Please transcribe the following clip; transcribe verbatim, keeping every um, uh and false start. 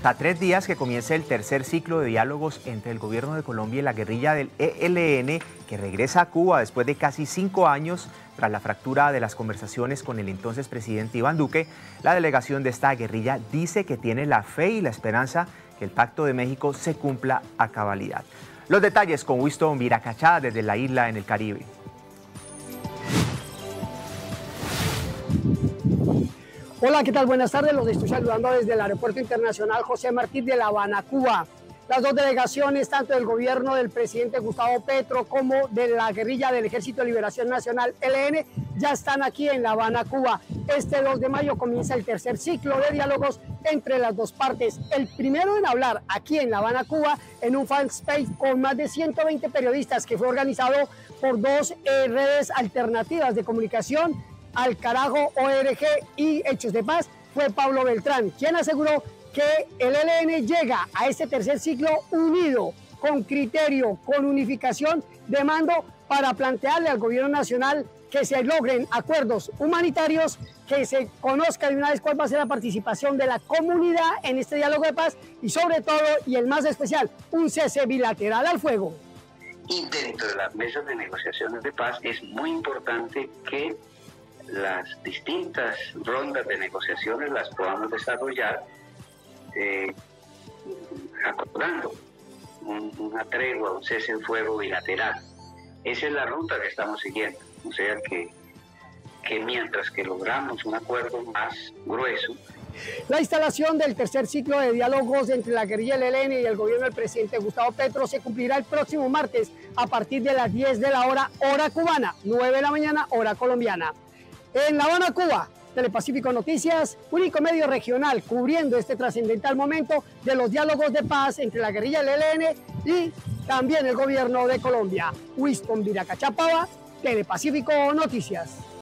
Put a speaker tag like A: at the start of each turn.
A: A tres días que comience el tercer ciclo de diálogos entre el gobierno de Colombia y la guerrilla del E L N, que regresa a Cuba después de casi cinco años tras la fractura de las conversaciones con el entonces presidente Iván Duque, la delegación de esta guerrilla dice que tiene la fe y la esperanza que el Pacto de México se cumpla a cabalidad. Los detalles con Winston Viracachá desde la isla en el Caribe.
B: Hola, ¿qué tal? Buenas tardes. Los estoy saludando desde el Aeropuerto Internacional José Martí de La Habana, Cuba. Las dos delegaciones, tanto del gobierno del presidente Gustavo Petro como de la guerrilla del Ejército de Liberación Nacional, E L N, ya están aquí en La Habana, Cuba. Este dos de mayo comienza el tercer ciclo de diálogos entre las dos partes. El primero en hablar aquí en La Habana, Cuba, en un fan space con más de ciento veinte periodistas, que fue organizado por dos eh, redes alternativas de comunicación, Al Carajo O R G y Hechos de Paz, fue Pablo Beltrán, quien aseguró que el E L N llega a este tercer ciclo unido, con criterio, con unificación de mando, para plantearle al gobierno nacional que se logren acuerdos humanitarios, que se conozca de una vez cuál va a ser la participación de la comunidad en este diálogo de paz y, sobre todo, y el más especial, un cese bilateral al fuego.
C: Y dentro de las mesas de negociaciones de paz es muy importante que las distintas rondas de negociaciones las podamos desarrollar eh, acordando un, una tregua, un cese en fuego bilateral. Esa es la ruta que estamos siguiendo, o sea que, que mientras que logramos un acuerdo más grueso.
B: La instalación del tercer ciclo de diálogos entre la guerrilla del E L N y el gobierno del presidente Gustavo Petro se cumplirá el próximo martes a partir de las diez de la hora, hora cubana, nueve de la mañana, hora colombiana. En La Habana, Cuba, Telepacífico Noticias, único medio regional cubriendo este trascendental momento de los diálogos de paz entre la guerrilla del E L N y también el gobierno de Colombia. Winston Viracachá, Telepacífico Noticias.